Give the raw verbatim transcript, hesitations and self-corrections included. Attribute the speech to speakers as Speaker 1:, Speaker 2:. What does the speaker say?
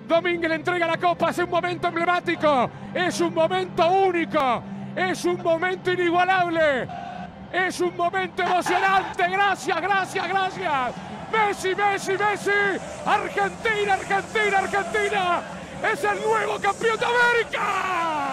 Speaker 1: Domínguez le entrega la copa, es un momento emblemático, es un momento único, es un momento inigualable, es un momento emocionante. Gracias, gracias, gracias. Messi, Messi, Messi. Argentina, Argentina, Argentina. Es el nuevo campeón de América.